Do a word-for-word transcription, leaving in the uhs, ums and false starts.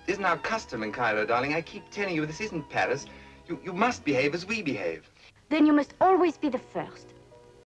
isn't our custom in Cairo, darling. I keep telling you this isn't Paris. You, you must behave as we behave. Then you must always be the first.